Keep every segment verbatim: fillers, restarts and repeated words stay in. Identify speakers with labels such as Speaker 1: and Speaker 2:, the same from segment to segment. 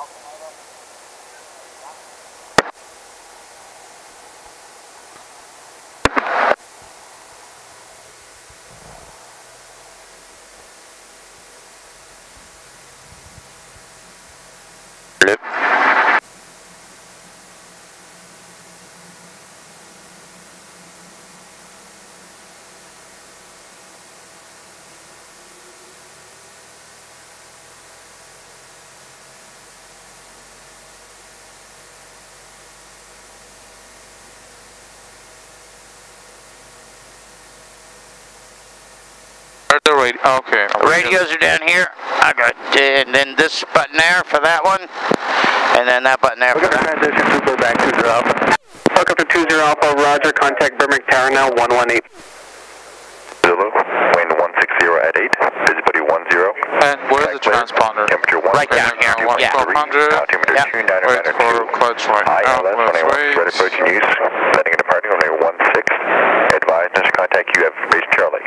Speaker 1: The radio, okay.
Speaker 2: Radios are down here. I got, and then this button there for that one, and then that button there for that.
Speaker 3: Transition to go back to zero Alpha. Welcome to two zero Alpha, Roger. Contact Burbank Tower now, one one eight.
Speaker 4: Zulu, wind one six zero at eight, visibility one zero.
Speaker 1: And where's the transponder?
Speaker 4: Temperature one.
Speaker 2: Right down here.
Speaker 1: one twelve hundred.
Speaker 4: Altimeter
Speaker 2: Yeah.
Speaker 4: two nine
Speaker 1: Wait
Speaker 4: nine
Speaker 1: for
Speaker 4: two.
Speaker 1: clutch right
Speaker 4: I
Speaker 1: now.
Speaker 4: L S one eight one,
Speaker 1: Let's
Speaker 4: red approach in use. Landing and departing on one six. Advise, initial contact, you have base Charlie.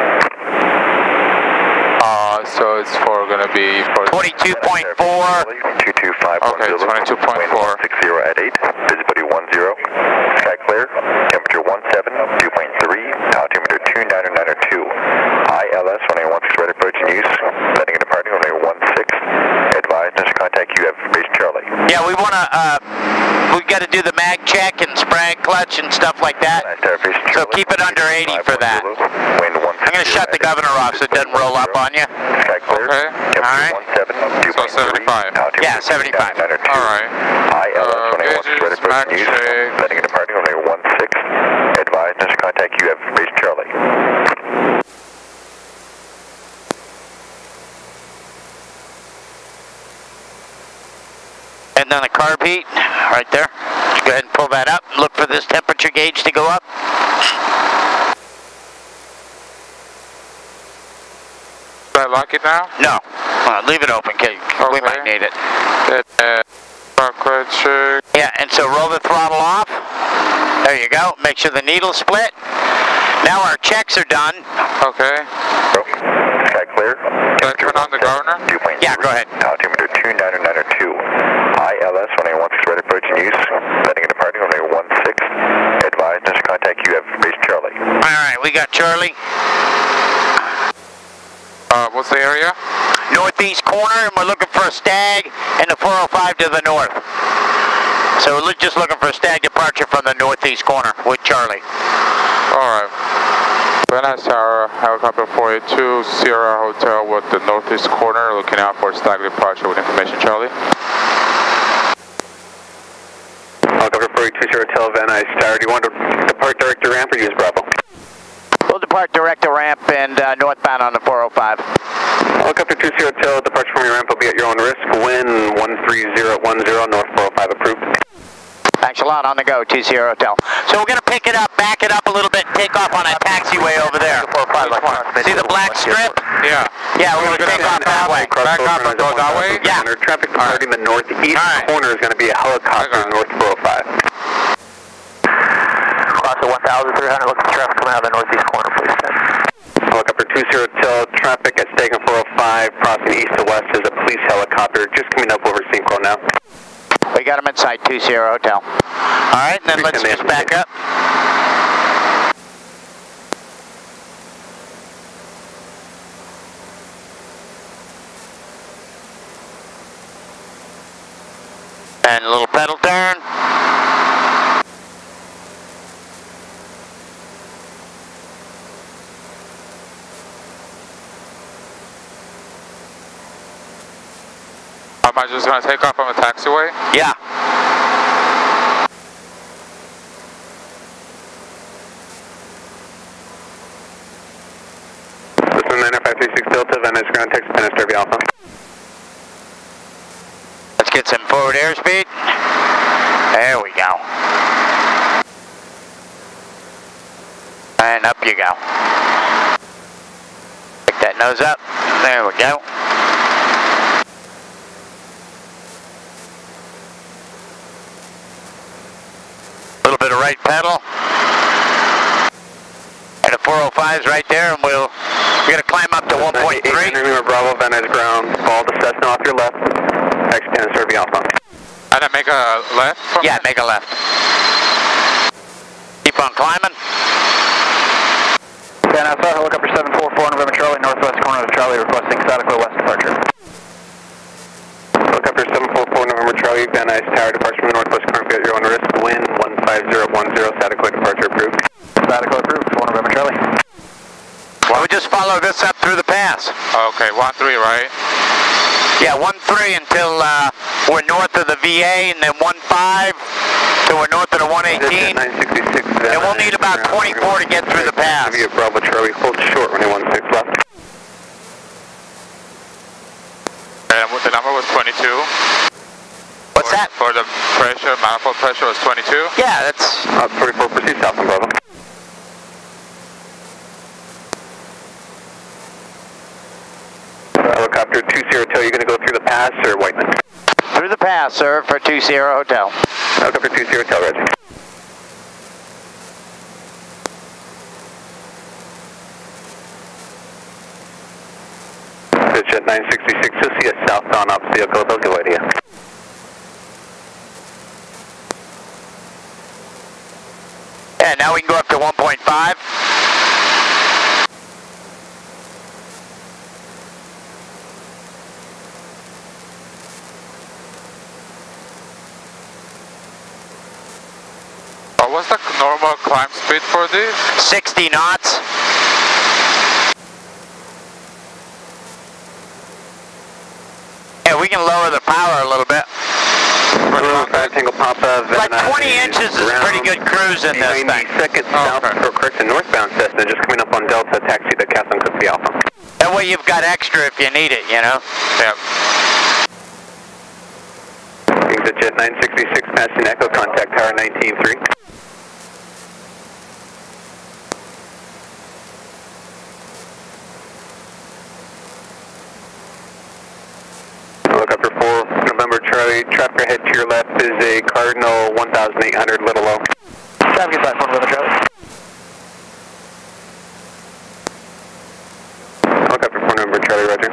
Speaker 1: Uh, so it's for gonna be for
Speaker 2: twenty-two point four.
Speaker 4: two two five one
Speaker 1: Okay,
Speaker 4: Zulu.
Speaker 1: twenty-two point four.
Speaker 4: Wind one six zero at eight, visibility one zero. Sky clear, temperature one seven, dew point three, altimeter two nine nine two. I L S one eight one six, red approach in use. Landing and departing on one six. Advise, initial contact, you have base Charlie.
Speaker 2: Yeah, we wanna, uh, we gotta do the mag check and sprag clutch and stuff like that. So keep it under eighty for that. I'm gonna shut the governor off so it doesn't roll up on you.
Speaker 4: Sky clear.
Speaker 1: Okay.
Speaker 2: Alright.
Speaker 1: So seventy-five.
Speaker 2: Yeah, seventy-five.
Speaker 1: Alright.
Speaker 4: I L S one eight one six, red
Speaker 1: gauges,
Speaker 4: approach
Speaker 1: mag
Speaker 4: in use.
Speaker 1: check.
Speaker 4: Landing and departing on one six. Advise, initial contact, you have base Charlie.
Speaker 2: And then the carb heat, right there. Go ahead and pull that up. Look for this temperature gauge to go up.
Speaker 1: Do I lock it now?
Speaker 2: No. Uh, leave it open, kid. We
Speaker 1: Okay.
Speaker 2: might need it.
Speaker 1: Uh, clutch check.
Speaker 2: Yeah, and so roll the throttle off. There you go. Make sure the needle's split. Now our checks are done.
Speaker 1: Okay.
Speaker 4: Sky clear.
Speaker 1: Can I turn on the governor?
Speaker 2: Yeah, go ahead.
Speaker 4: Altimeter two nine nine two. I L S one eight one six, red approach in use. Landing and departing on one six. Advise, initial contact, you have base Charlie.
Speaker 2: All right, we got Charlie.
Speaker 1: Uh, what's the area?
Speaker 2: Northeast corner, and we're looking for a stag and the four oh five to the north. So we're just looking for a stag departure from the northeast corner with Charlie.
Speaker 1: Alright. Van Nuys Tower, helicopter four eight two, Sierra Hotel with the northeast corner, looking out for stag departure with information, Charlie.
Speaker 3: Helicopter four eight two, Sierra Hotel, Van Nuys Tower. Do you want to depart direct to ramp or use Bravo?
Speaker 2: We'll depart direct to ramp and uh, northbound on the four oh five.
Speaker 3: Helicopter two Sierra Hotel, departure from your ramp will be at your own risk. Wind one three zero one zero, north four oh five approved.
Speaker 2: Thanks a lot, on the go, two Sierra Hotel. So we're going to pick it up, back it up a little bit, take off on that taxiway over there. See the black strip?
Speaker 1: Yeah.
Speaker 2: Yeah, we're going to take off that way.
Speaker 1: Back up and go that way?
Speaker 2: Yeah.
Speaker 3: Traffic departing the northeast
Speaker 2: Right.
Speaker 3: corner is going to be a helicopter north four oh five.
Speaker 5: Cross at one thousand three hundred, look at traffic coming out of the northeast corner, please.
Speaker 3: Helicopter two Sierra Hotel, traffic at Stagen four oh five, crossing east to west is a police helicopter, just coming up over Synchro now.
Speaker 2: We got him inside two Sierra Hotel. All right, then let's just back up. And a little pedal turn.
Speaker 1: Am I just going to take off on the taxiway?
Speaker 2: Yeah.
Speaker 3: This is nine five three six Delta, Van Nuys ground text, Van Nuys Derby Alpha.
Speaker 2: Let's get some forward airspeed. There we go. And up you go. Pick that nose up. There we go. A little bit of right pedal. And a four oh five's right there, and we'll, we're going to climb up to one point three.
Speaker 3: Bravo, Van Nuys ground, fall to Cessna off your left, text Van Nuys Derby Alpha.
Speaker 1: make a left from
Speaker 2: Yeah,
Speaker 1: there?
Speaker 2: make a left. Keep on climbing.
Speaker 5: Van Alpha, helicopter seven four four, November Charlie, northwest corner of Charlie, requesting static west departure.
Speaker 3: Helicopter seven four four, November Charlie, Van Nuys Tower, departure from the northwest corner, be at your own risk, wind one five zero one zero, static way departure approved.
Speaker 5: Static way approved, four November Charlie.
Speaker 2: Well, we just follow this up through the pass.
Speaker 1: Okay, one three, right?
Speaker 2: Yeah, one three until uh, we're north of the V A, and then one five till we're north of the one eighteen.
Speaker 3: nine sixty-six,
Speaker 2: And we'll need about twenty-four to get through the pass.
Speaker 3: Give you a Bravo Charlie, hold short, running one six left.
Speaker 1: And the number was twenty-two.
Speaker 2: What's
Speaker 1: for,
Speaker 2: that?
Speaker 1: For the pressure, manifold pressure was twenty-two.
Speaker 2: Yeah, that's...
Speaker 3: Uh, forty-four, proceed south on Bravo. Helicopter two zero Hotel, you're going to go through the pass or Whiteman?
Speaker 2: Through the pass, sir, for two zero Hotel.
Speaker 3: Helicopter two zero Hotel, Reggie. Jet nine sixty-six, you'll see us southbound off vehicle, they'll give idea.
Speaker 2: Yeah, now we can go up to one point five.
Speaker 1: Oh, what's the normal climb speed for this?
Speaker 2: sixty knots. Yeah, we can lower the power a little bit.
Speaker 3: five Tango Papa,
Speaker 2: Like twenty inches is pretty good cruise in this thing.
Speaker 3: ninety-second
Speaker 1: Oh,
Speaker 3: south,
Speaker 1: okay.
Speaker 3: or correct, to northbound Cessna, just coming up on Delta, taxi to Catherine Cook the Alpha.
Speaker 2: That way you've got extra if you need it, you know?
Speaker 1: Yep.
Speaker 3: Exit Jet nine sixty-six, passing Echo, contact Tower nineteen three. Helicopter four, November Charlie, traffic ahead to your left is a Cardinal one thousand eight hundred, little low.
Speaker 5: Traffic is back, four November Charlie.
Speaker 3: Helicopter four, November Charlie, roger.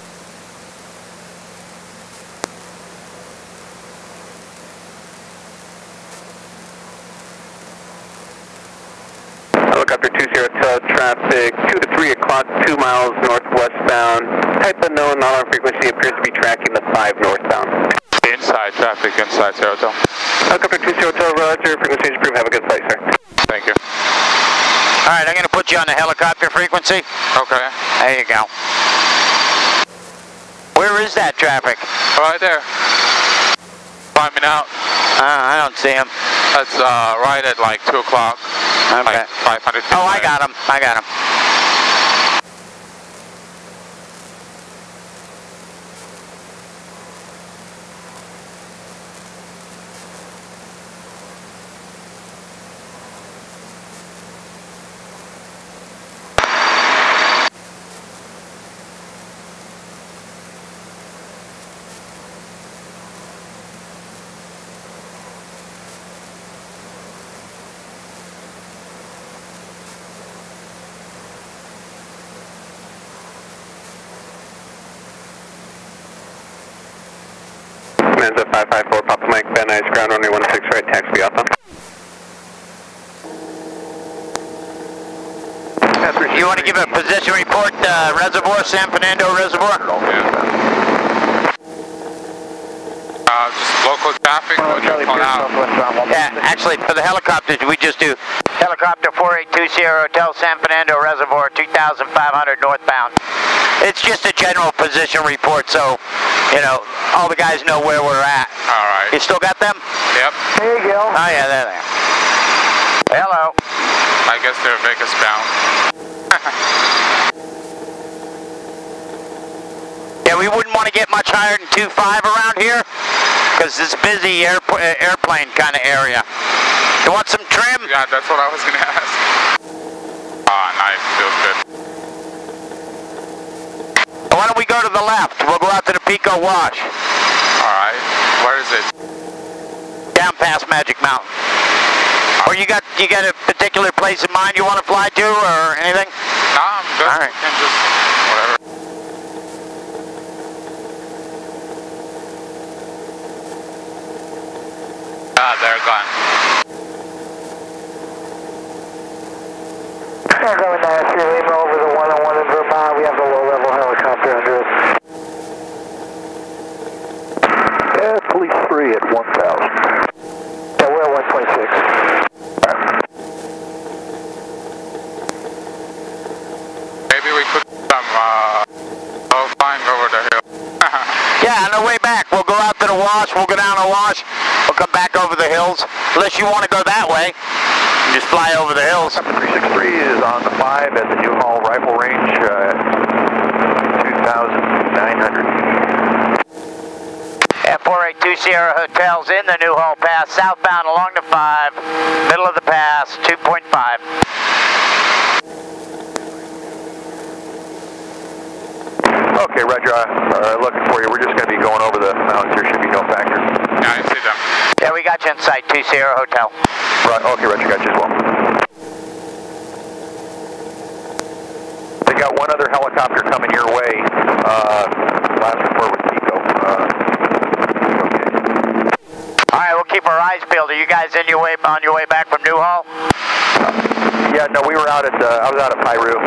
Speaker 3: Helicopter two zero Hotel, traffic two to three o'clock, two miles northwestbound. Type unknown, non-alarm frequency appears to be tracking the five northbound.
Speaker 1: Inside traffic, inside zero Hotel.
Speaker 3: Helicopter two zero Hotel, roger, frequency is approved, have a good flight, sir.
Speaker 1: Thank you.
Speaker 2: All right, I'm going to put you on the helicopter frequency.
Speaker 1: Okay.
Speaker 2: There you go. Where is that traffic?
Speaker 1: Right there. Climbing out.
Speaker 2: Uh, I don't see him.
Speaker 1: That's uh, right at like two o'clock.
Speaker 2: Okay.
Speaker 1: Like five hundred feet
Speaker 2: Oh, I
Speaker 1: away.
Speaker 2: got him. I got him.
Speaker 3: Manza five five four, Papa Mike, Van Nuys, ground runway one six right, taxi Alpha.
Speaker 2: You want to give a position report, uh, reservoir, San Fernando Reservoir?
Speaker 1: Yeah. Uh, just local traffic when you pull out.
Speaker 2: Yeah, actually, for the helicopters, we just do helicopter four eight two Sierra Hotel, San Fernando Reservoir, two thousand five hundred northbound. It's just a general position report, so, you know, all the guys know where we're at.
Speaker 1: All right.
Speaker 2: You still got them?
Speaker 1: Yep.
Speaker 5: Hey, Gil.
Speaker 2: Oh, yeah, there they are. Hello.
Speaker 1: I guess they're Vegas bound.
Speaker 2: Yeah, we wouldn't want to get much higher than two five around here, because it's busy air, airplane kind of area. You want some trim?
Speaker 1: Yeah, that's what I was going to ask. Ah, nice. Feels good.
Speaker 2: Why don't we go to the left? We'll go out to the Pico Wash.
Speaker 1: All right. Where is it?
Speaker 2: Down past Magic Mountain. Or you got you got a particular place in mind you want to fly to, or anything?
Speaker 1: No, I'm good.
Speaker 2: All right.
Speaker 1: You can just whatever. some uh, low flying over the hill.
Speaker 2: Yeah, on the way back, we'll go out to the wash, we'll go down the wash, we'll come back over the hills. Unless you want to go that way, just fly over the hills.
Speaker 6: three six three is on the five at the Newhall Rifle Range, uh, two thousand nine hundred.
Speaker 2: At four eight two Sierra Hotels in the Newhall Pass, southbound along the five, middle of the pass, two point five.
Speaker 6: Okay, Roger, uh, looking for you. We're just going to be going over the mountains. There should be no factor.
Speaker 1: Yeah, I see them.
Speaker 2: Yeah, we got you in sight, two Sierra Hotel.
Speaker 6: Right, okay, Roger, got you as well. They got one other helicopter coming your way. Uh, last report was Pico. Uh, okay.
Speaker 2: All right, we'll keep our eyes peeled. Are you guys in your way on your way back from Newhall?
Speaker 6: Uh, yeah, no, we were out at, uh, I was out at Pyru.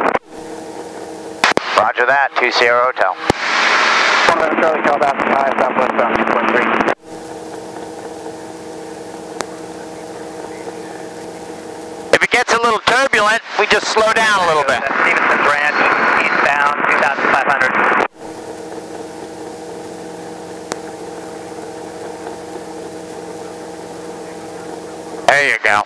Speaker 2: Roger that, two Sierra Hotel.
Speaker 5: one eleven Charlie, call back to five, southwest bound, two point three.
Speaker 2: If it gets a little turbulent, we just slow down a little bit.
Speaker 5: Stevenson's Ranch, eastbound, two thousand five hundred.
Speaker 2: There you go.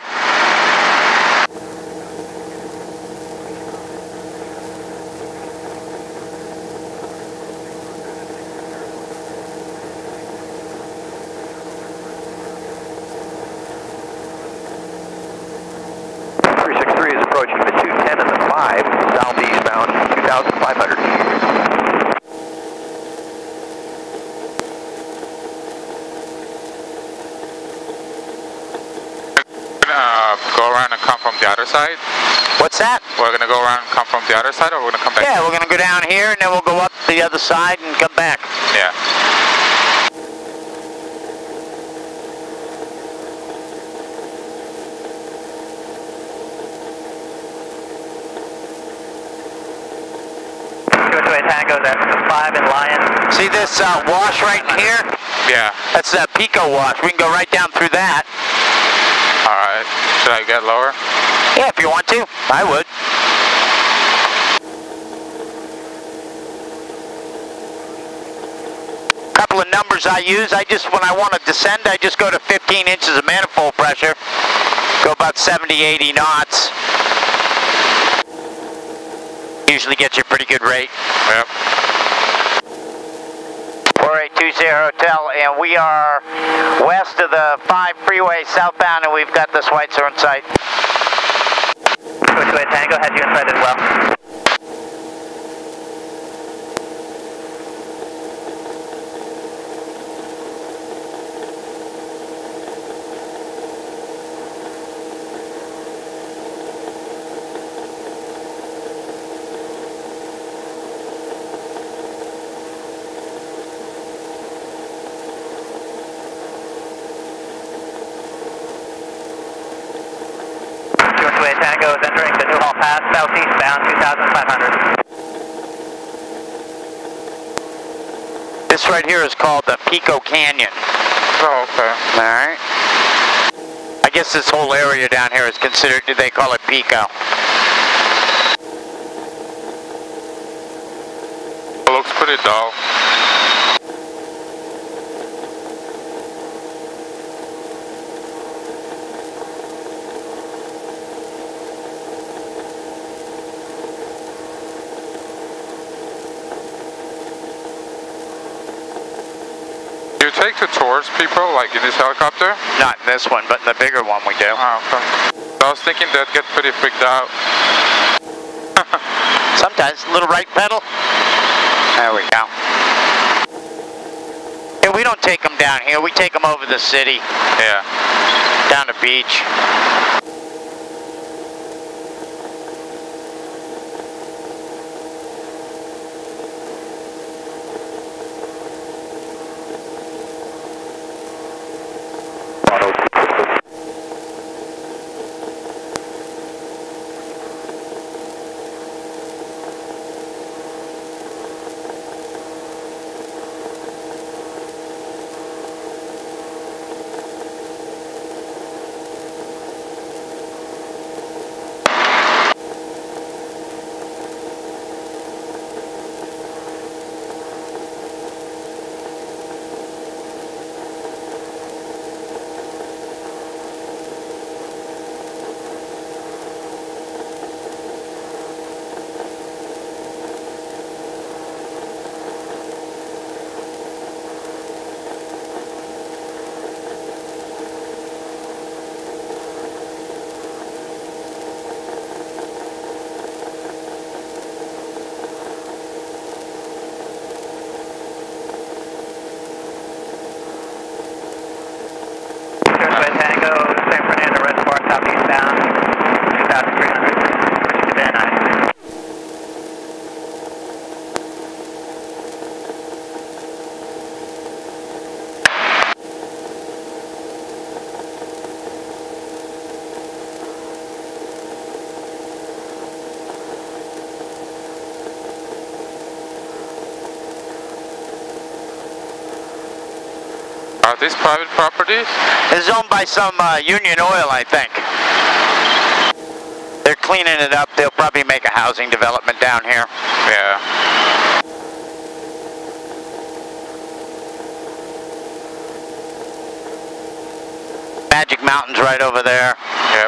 Speaker 6: three six three is approaching the two ten and the five, southeast bound, two thousand five hundred.
Speaker 1: Uh, go around and come from the other side?
Speaker 2: What's that?
Speaker 1: We're gonna go around and come from the other side, or we're gonna come back?
Speaker 2: Yeah, we're gonna go down here and then we'll go up the other side and come back.
Speaker 1: Yeah.
Speaker 5: Tango, that's the five in Lion.
Speaker 2: See this uh, wash right in here?
Speaker 1: Yeah.
Speaker 2: That's the Pico wash. We can go right down through that.
Speaker 1: All right. Should I get lower?
Speaker 2: Yeah, if you want to. I would. Couple of numbers I use. I just, when I want to descend, I just go to fifteen inches of manifold pressure. Go about seventy, eighty knots. Usually gets you a pretty good rate.
Speaker 1: Yep.
Speaker 2: four eight two Sierra Hotel, and we are west of the five freeway southbound, and we've got the Schweitzer in sight.
Speaker 5: Which way Tango had you in sight as well? Tango is entering the Newhall Pass, southeast bound, two thousand five hundred.
Speaker 2: This right here is called the Pico Canyon.
Speaker 1: Oh, okay.
Speaker 2: Alright. I guess this whole area down here is considered, they call it Pico.
Speaker 1: It looks pretty dull. Do you take the tours, people, like in this helicopter?
Speaker 2: Not in this one, but in the bigger one we do.
Speaker 1: Oh, okay. I was thinking they'd get pretty freaked out.
Speaker 2: Sometimes, a little right pedal. There we go. Yeah, we don't take them down here, we take them over the city.
Speaker 1: Yeah.
Speaker 2: Down the beach.
Speaker 1: Are these private properties?
Speaker 2: It's owned by some uh, Union Oil, I think. They're cleaning it up. They'll probably make a housing development down here.
Speaker 1: Yeah.
Speaker 2: Magic Mountain's right over there.
Speaker 1: Yep.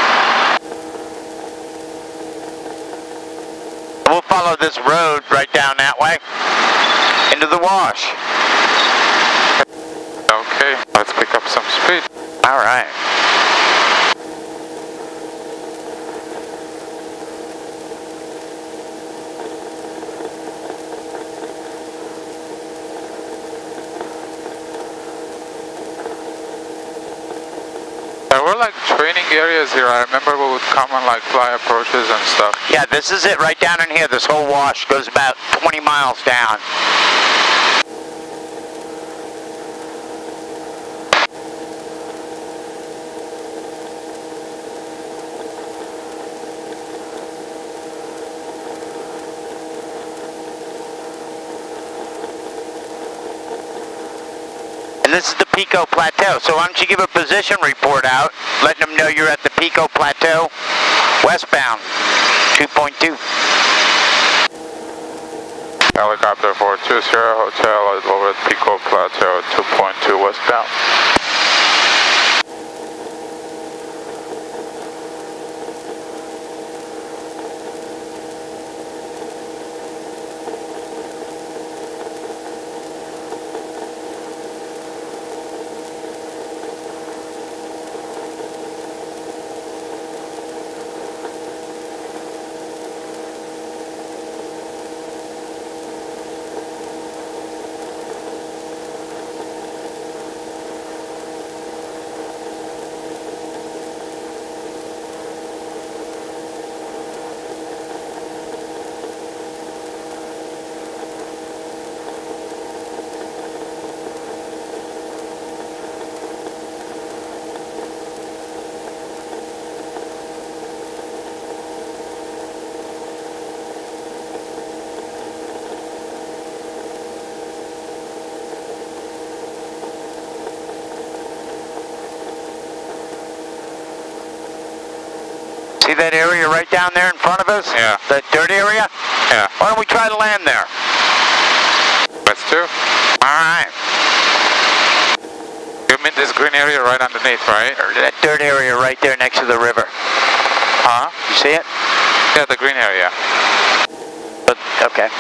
Speaker 2: We'll follow this road right down that way into the wash.
Speaker 1: Okay, let's pick up some speed.
Speaker 2: All right.
Speaker 1: There were like training areas here. I remember we would come on like fly approaches and stuff.
Speaker 2: Yeah, this is it right down in here. This whole wash goes about twenty miles down. And this is the Pico Plateau. So why don't you give a position report out, letting them know you're at the Pico Plateau, westbound, two point two.
Speaker 1: Helicopter four two Sierra Hotel over at Pico Plateau, two point two westbound.
Speaker 2: See that area right down there in front of us?
Speaker 1: Yeah.
Speaker 2: That dirt area?
Speaker 1: Yeah.
Speaker 2: Why don't we try to land there?
Speaker 1: Let's do.
Speaker 2: Alright.
Speaker 1: You mean this green area right underneath, right?
Speaker 2: Or that dirt area right there next to the river.
Speaker 1: Huh?
Speaker 2: You see it?
Speaker 1: Yeah, the green area.
Speaker 2: But, okay.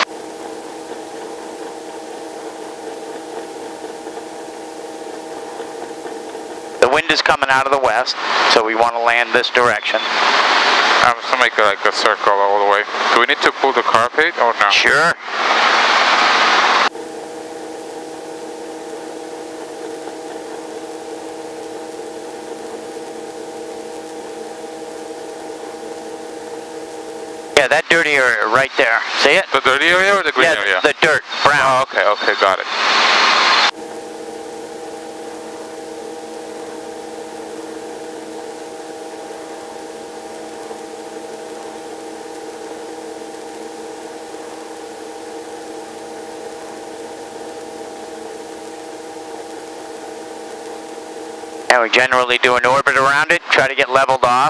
Speaker 2: The wind is coming out of the west, so we want to land this direction.
Speaker 1: I'm just gonna make like a circle all the way. Do we need to pull the carpet or no?
Speaker 2: Sure. Yeah, that dirty area right there. See it?
Speaker 1: The dirty area or the green
Speaker 2: yeah,
Speaker 1: area?
Speaker 2: the dirt, brown.
Speaker 1: Oh, okay, okay, got it.
Speaker 2: And we generally do an orbit around it, try to get leveled off.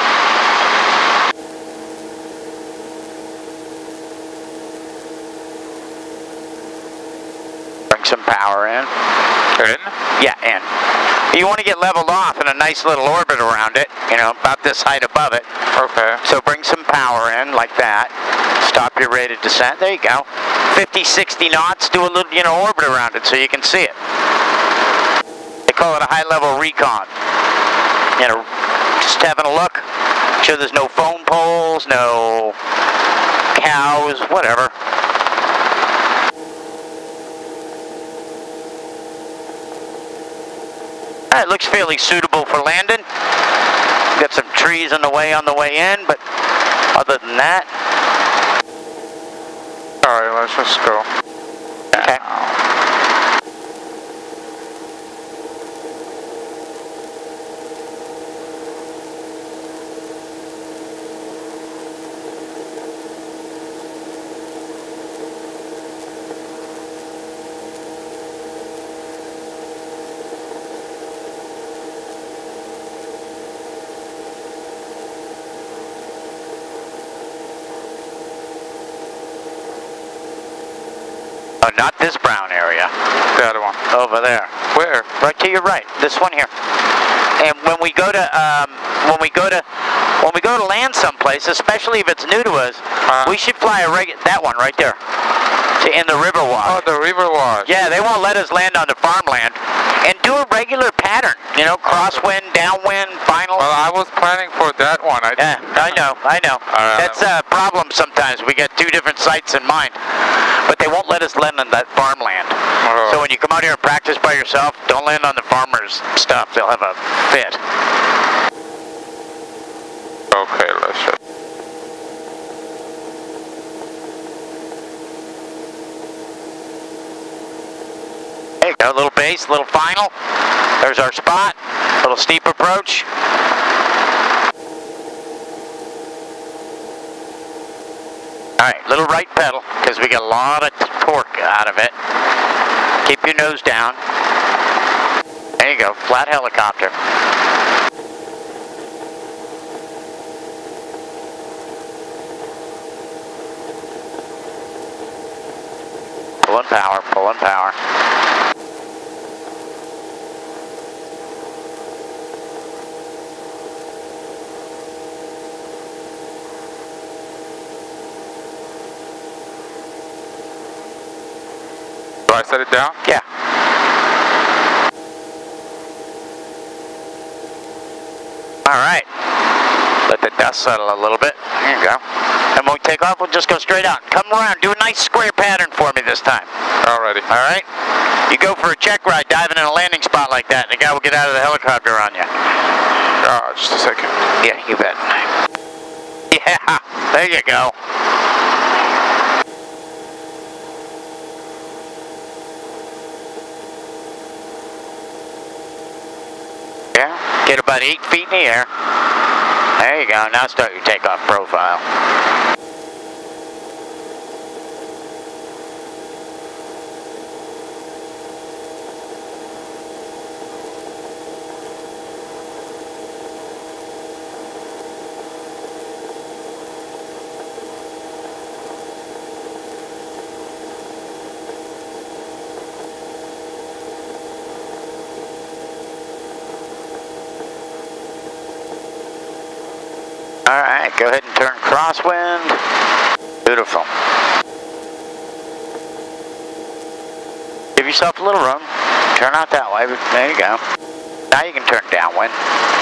Speaker 2: Bring some power in.
Speaker 1: In?
Speaker 2: Yeah, in. You want to get leveled off in a nice little orbit around it, you know, about this height above it.
Speaker 1: Okay.
Speaker 2: So bring some power in like that. Stop your rate of descent. There you go. fifty, sixty knots, do a little, you know, orbit around it so you can see it. They call it a high-level recon. You know, just having a look. Make sure there's no phone poles, no cows, whatever. It looks fairly suitable for landing. Got some trees on the way on the way in, but other than that.
Speaker 1: Alright, let's just go.
Speaker 2: Okay. Oh, not this brown area.
Speaker 1: The other one.
Speaker 2: Over there.
Speaker 1: Where?
Speaker 2: Right to your right. This one here. And when we go to um, when we go to when we go to land someplace, especially if it's new to us,
Speaker 1: uh,
Speaker 2: we should fly a reg that one right there. In the river wash.
Speaker 1: Oh, the river wash.
Speaker 2: Yeah, they won't let us land on the farmland. And do a regular pattern, you know, crosswind, downwind, final.
Speaker 1: Well, I was planning for that one. I
Speaker 2: yeah, I know, I know.
Speaker 1: Uh,
Speaker 2: That's a problem sometimes. We get two different sites in mind. But they won't let us land on that farmland.
Speaker 1: Uh,
Speaker 2: So when you come out here and practice by yourself, don't land on the farmers' stuff. They'll have a fit.
Speaker 1: Okay, let's just...
Speaker 2: There you go, little base, little final. There's our spot, little steep approach. All right, little right pedal, because we get a lot of torque out of it. Keep your nose down. There you go, flat helicopter. Pulling power, pulling power.
Speaker 1: Do I set it down?
Speaker 2: Yeah. All right. Let the dust settle a little bit. There you go. And when we take off, we'll just go straight out. Come around. Do a nice square pattern for me this time.
Speaker 1: Alrighty.
Speaker 2: All right? You go for a check ride diving in a landing spot like that, and the guy will get out of the helicopter on you.
Speaker 1: Oh, just a second.
Speaker 2: Yeah, you bet. Yeah, there you go. Yeah, get about eight feet in the air. There you go. Now start your takeoff profile. All right, go ahead and turn crosswind. Beautiful. Give yourself a little room. Turn out that way. There you go. Now you can turn downwind.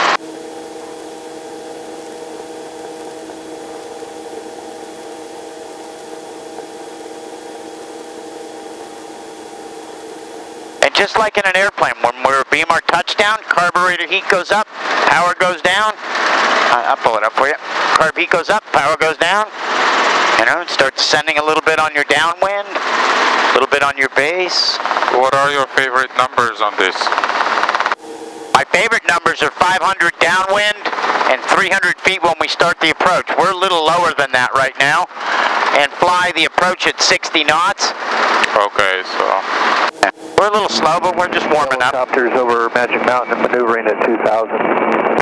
Speaker 2: And just like in an airplane, when we're beam our touchdown, carburetor heat goes up, power goes down. I'll pull it up for you. Carb heat goes up, power goes down. You know, it starts sending a little bit on your downwind, a little bit on your base.
Speaker 1: What are your favorite numbers on this?
Speaker 2: My favorite numbers are five hundred downwind and three hundred feet when we start the approach. We're a little lower than that right now, and fly the approach at sixty knots.
Speaker 1: Okay, so...
Speaker 2: We're a little slow, but we're just warming up.
Speaker 6: Helicopters over Magic Mountain and maneuvering at two thousand.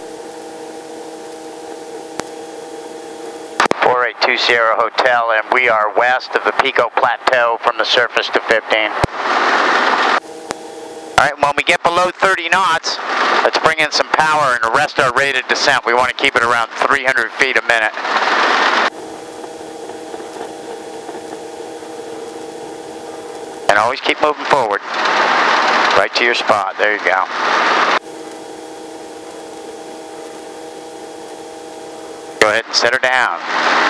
Speaker 2: four eight two Sierra Hotel, and we are west of the Pico Plateau from the surface to fifteen. All right, when we get below thirty knots, let's bring in some power and arrest our rate of descent. We want to keep it around three hundred feet a minute. And always keep moving forward. Right to your spot. There you go. Go ahead and set her down.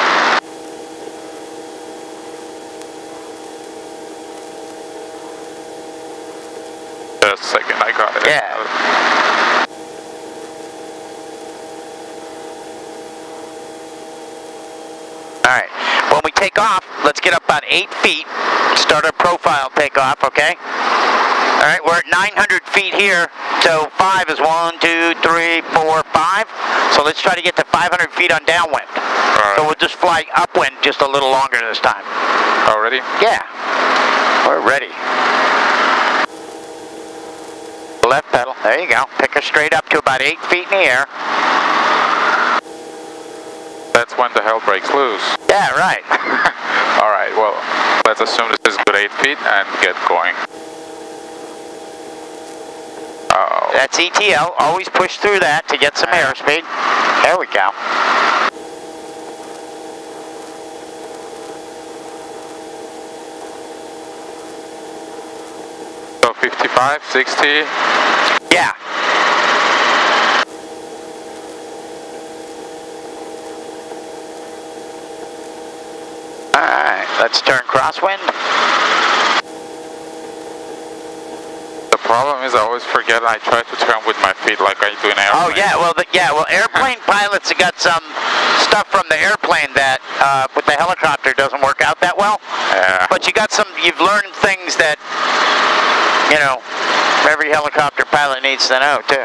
Speaker 1: Just a second, I got it.
Speaker 2: Yeah. Alright, when we take off, let's get up about eight feet, start our profile takeoff, okay? Alright, we're at nine hundred feet here, so five is one, two, three, four, five. So let's try to get to five hundred feet on downwind.
Speaker 1: Right.
Speaker 2: So we'll just fly upwind just a little longer this time.
Speaker 1: Already?
Speaker 2: Yeah, we're ready. Left pedal, there you go. Pick her straight up to about eight feet in the air.
Speaker 1: That's when the hell breaks loose.
Speaker 2: Yeah, right.
Speaker 1: Alright, well, Let's assume this is good eight feet and get going. Uh-oh.
Speaker 2: That's E T L. Always push through that to get some airspeed. There we go.
Speaker 1: So fifty-five, sixty?
Speaker 2: Yeah. Alright, let's turn crosswind.
Speaker 1: The problem is I always forget and I try to turn with my feet like I do in airplane.
Speaker 2: Oh yeah, well the, yeah, well airplane pilots have got some stuff from the airplane that uh, with the helicopter doesn't work out that well.
Speaker 1: Yeah.
Speaker 2: But you got some, you've learned things that, you know, every helicopter pilot needs to know too.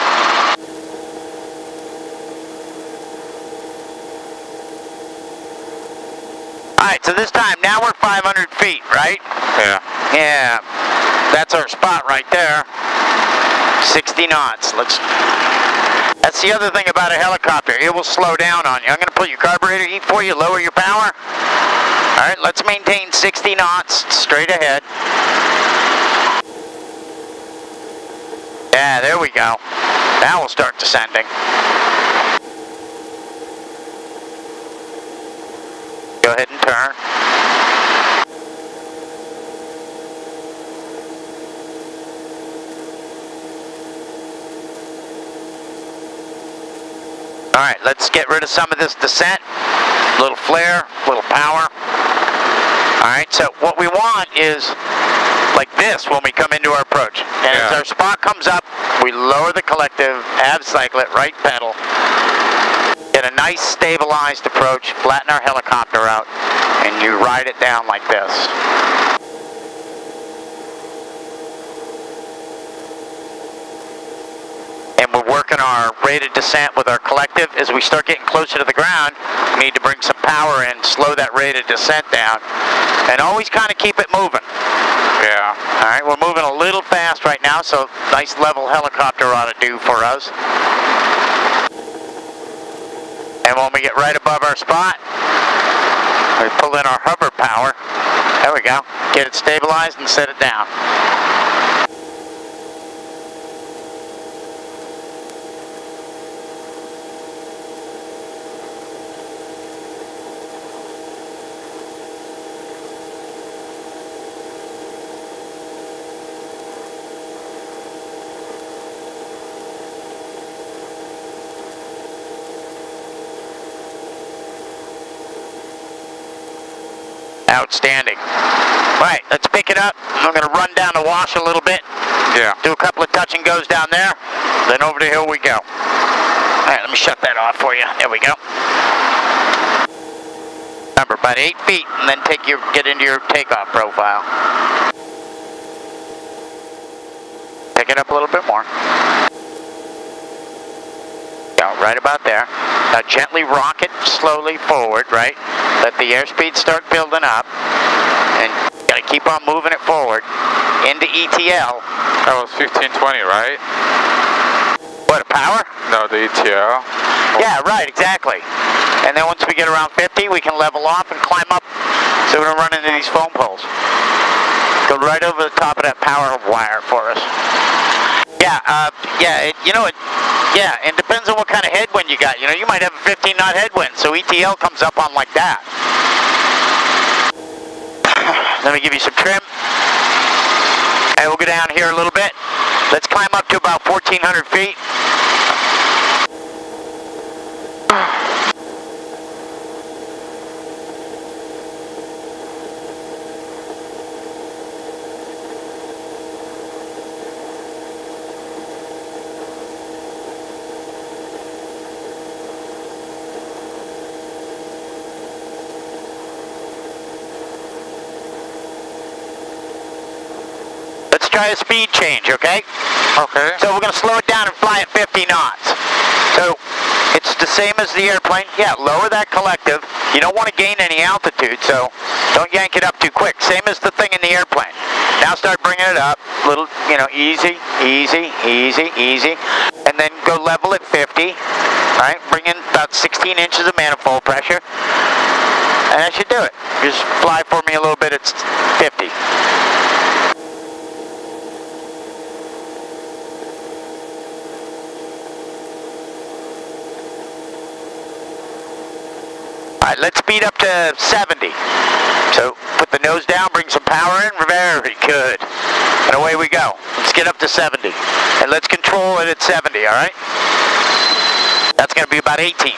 Speaker 2: Alright, so this time, now we're five hundred feet, right?
Speaker 1: Yeah.
Speaker 2: Yeah, that's our spot right there. sixty knots. Let's. That's the other thing about a helicopter. It will slow down on you. I'm going to put your carburetor heat for you, lower your power. All right, let's maintain sixty knots straight ahead. Yeah, there we go. Now we'll start descending. Go ahead and turn. All right, let's get rid of some of this descent. A little flare, a little power. All right, so what we want is like this when we come into our approach. And
Speaker 1: Yeah.
Speaker 2: as our spot comes up, we lower the collective, ab cycle it, right pedal. Get a nice stabilized approach, flatten our helicopter out, and you ride it down like this. And we're working our rated descent with our collective. As we start getting closer to the ground, we need to bring some power in, slow that rated descent down, and always kind of keep it moving.
Speaker 1: Yeah.
Speaker 2: All right, we're moving a little fast right now, so nice level helicopter ought to do for us. And when we get right above our spot, we pull in our hover power. There we go. Get it stabilized and set it down. Outstanding. All right, let's pick it up. I'm going to run down the wash a little bit.
Speaker 1: Yeah.
Speaker 2: Do a couple of touch and goes down there. Then over the hill we go. All right, let me shut that off for you. There we go. Remember, about eight feet, and then take your get into your takeoff profile. Pick it up a little bit more. Go right about there. Now gently rock it slowly forward, right? Let the airspeed start building up. And you gotta keep on moving it forward into E T L.
Speaker 1: That was fifteen twenty, right?
Speaker 2: What, a power?
Speaker 1: No, the E T L.
Speaker 2: Yeah, right, exactly. And then once we get around fifty, we can level off and climb up so we don't run into these foam poles. Go right over the top of that power wire for us. Yeah, uh, yeah, it, you know, it, yeah, it depends on what kind of headwind you got. You know, you might have a fifteen knot headwind, so E T L comes up on like that. Let me give you some trim. And we'll go down here a little bit. Let's climb up to about fourteen hundred feet. Try a speed change, okay?
Speaker 1: Okay.
Speaker 2: So we're going to slow it down and fly at fifty knots. So it's the same as the airplane. Yeah, lower that collective. You don't want to gain any altitude, so don't yank it up too quick. Same as the thing in the airplane. Now start bringing it up. Little, you know, easy, easy, easy, easy. And then go level at fifty. All right, bring in about sixteen inches of manifold pressure. And that should do it. Just fly for me a little bit at fifty. All right, let's speed up to seventy. So put the nose down, bring some power in. Very good. And away we go. Let's get up to seventy. And let's control it at seventy, all right? That's going to be about eighteen.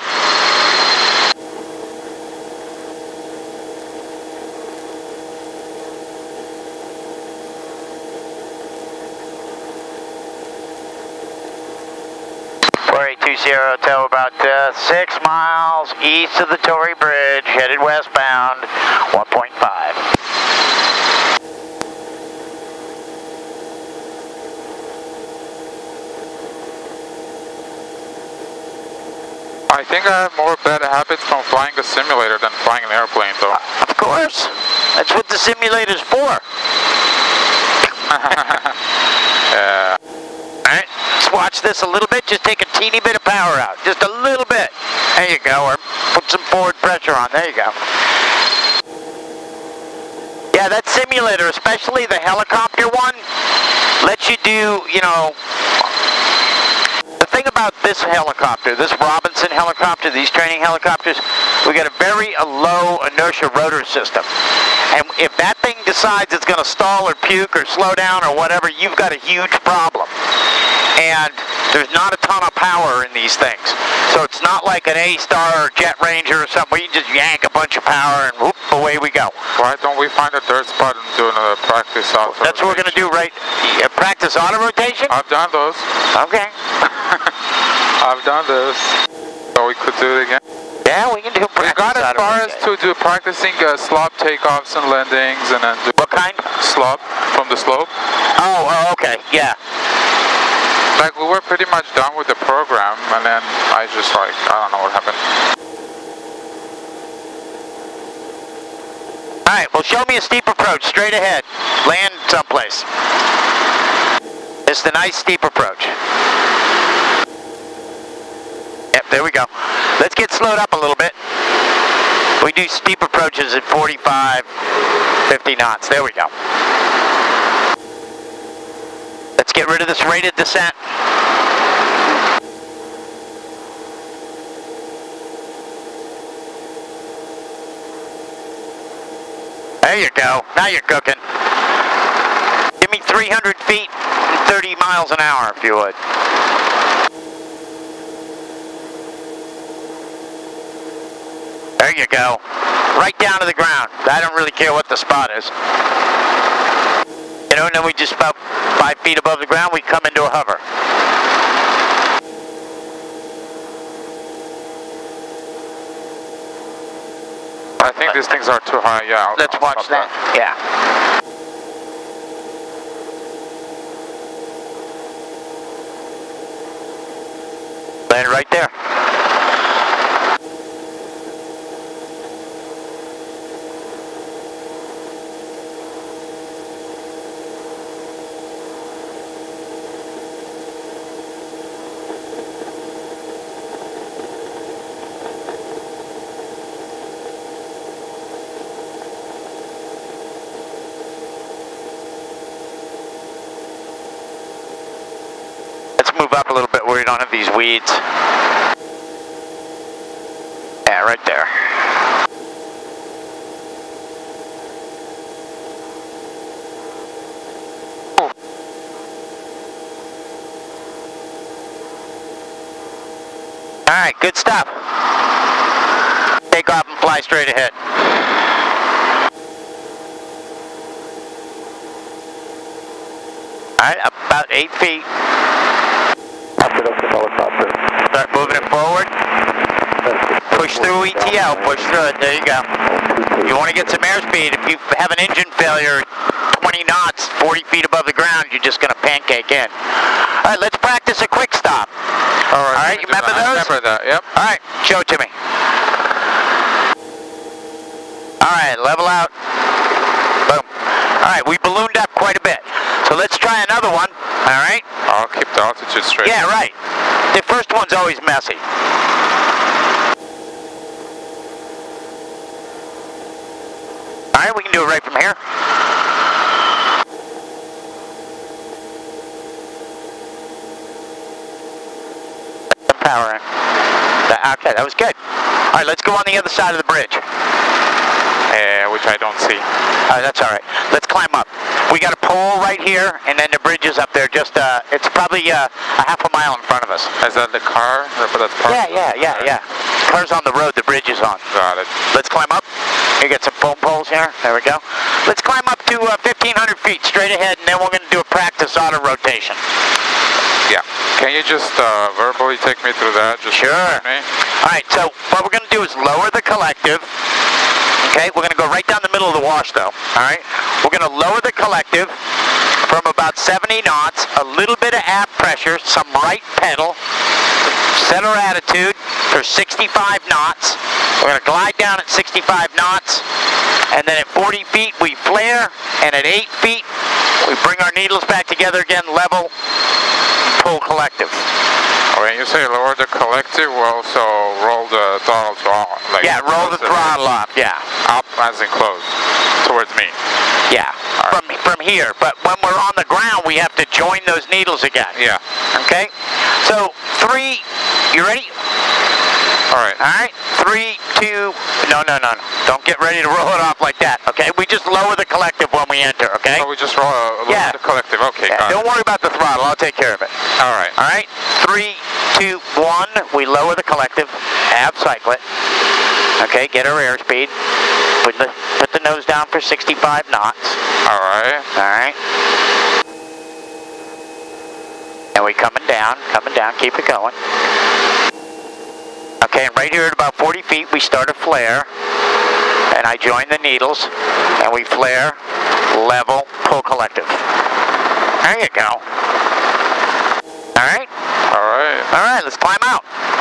Speaker 2: four eight two Sierra Hotel, about uh, six miles east of the Torrey Bridge, headed westbound, one point five.
Speaker 1: I think I have more bad habits from flying a simulator than flying an airplane, though.
Speaker 2: Uh, of course. That's what the simulator's for.
Speaker 1: Yeah.
Speaker 2: Alright, let's watch this a little bit. Just take a teeny bit of power out. Just a little bit. There you go. Or put some forward pressure on. There you go. Yeah, that simulator, especially the helicopter one, lets you do, you know... The thing about this helicopter, this Robinson helicopter, these training helicopters, we got a very a low inertia rotor system. And if that thing decides it's going to stall or puke or slow down or whatever, you've got a huge problem. And there's not a ton of power in these things. So it's not like an A-Star or Jet Ranger or something where you just yank a bunch of power and whoop, away we go.
Speaker 1: Why don't we find a third spot and do another practice auto
Speaker 2: That's what we're going to do, right? Uh, practice auto rotation?
Speaker 1: I've done those.
Speaker 2: Okay.
Speaker 1: I've done this. So we could do it again.
Speaker 2: Yeah, we can do practice.
Speaker 1: We got as far as to do practicing uh, slop takeoffs and landings and then do
Speaker 2: what kind?
Speaker 1: Slop from the slope.
Speaker 2: Oh, oh, okay, yeah.
Speaker 1: Like we were pretty much done with the program and then I just like, I don't know what happened.
Speaker 2: Alright, well show me a steep approach, straight ahead. Land someplace. It's the nice steep approach. Yep, there we go. Let's get slowed up a little bit. We do steep approaches at forty-five, fifty knots. There we go. Let's get rid of this rated descent. There you go. Now you're cooking. Give me three hundred feet and thirty miles an hour if you would. There you go. Right down to the ground. I don't really care what the spot is. You know, and then we just about five feet above the ground, we come into a hover.
Speaker 1: I think these things are too high, yeah. I'll,
Speaker 2: Let's
Speaker 1: I'll
Speaker 2: watch that.
Speaker 1: that.
Speaker 2: Yeah. Land right there. Move up a little bit where you don't have these weeds. Yeah, right there. Ooh. All right, good stuff. Take off and fly straight ahead. All right, about eight feet. Start moving it forward. Push through E T L, push through it, there you go. You want to get some airspeed. If you have an engine failure, twenty knots, forty feet above the ground, you're just going to pancake in. All right, let's practice a quick stop.
Speaker 1: All right,
Speaker 2: All right, you remember those?
Speaker 1: I remember that, yep.
Speaker 2: All right, show it to me. All right, level out. Boom. All right, we ballooned up quite a bit. So let's try another one, all right?
Speaker 1: I'll keep the altitude straight.
Speaker 2: Yeah, right. The first one's always messy. All right, we can do it right from here. Some power in. That, okay, that was good. All right, let's go on the other side of the bridge.
Speaker 1: Yeah, which I don't see.
Speaker 2: Oh, that's all right. Let's climb up. We got a pole right here, and then the bridge is up there. Just uh, it's probably uh, a half a mile in front of us.
Speaker 1: Is that the car? That's parked?
Speaker 2: Yeah, yeah, yeah, yeah. Car's on the road. The bridge is on.
Speaker 1: Got it.
Speaker 2: Let's climb up. You get some foam poles here. There we go. Let's climb up to uh, fifteen hundred feet straight ahead, and then we're going to do a practice auto rotation.
Speaker 1: Yeah. Can you just uh, verbally take me through that? Just
Speaker 2: Sure.
Speaker 1: Me?
Speaker 2: All right. So what we're going to do is lower the collective. Okay, we're going to go right down the middle of the wash though, all right? We're going to lower the collective from about seventy knots, a little bit of aft pressure, some right pedal, set our attitude for sixty-five knots. We're going to glide down at sixty-five knots, and then at forty feet we flare, and at eight feet we bring our needles back together again, level, pull collective.
Speaker 1: When you say lower the collective, we also roll the throttle to on. Like
Speaker 2: Yeah, roll the throttle up, yeah.
Speaker 1: Up as in close, towards me.
Speaker 2: Yeah,
Speaker 1: All right.
Speaker 2: from, from here. But when we're on the ground, we have to join those needles again.
Speaker 1: Yeah.
Speaker 2: Okay? So, three, you ready?
Speaker 1: All right.
Speaker 2: All right, three, two, no, no, no, no. Don't get ready to roll it off like that, okay? We just lower the collective when we enter, okay?
Speaker 1: So we just roll, uh, roll
Speaker 2: Yeah.
Speaker 1: the collective. Okay,
Speaker 2: Yeah,
Speaker 1: got
Speaker 2: don't
Speaker 1: it.
Speaker 2: worry about the throttle. I'll take care of it.
Speaker 1: All right.
Speaker 2: All right, three, two, one. We lower the collective, ab cycle it. Okay, get our airspeed. Put the, put the nose down for sixty-five knots.
Speaker 1: All right.
Speaker 2: All right. And we coming down, coming down, keep it going. Okay, and right here at about forty feet, we start a flare. And I join the needles, and we flare, level, pull collective. There you go. All right?
Speaker 1: All right.
Speaker 2: All right, let's climb out.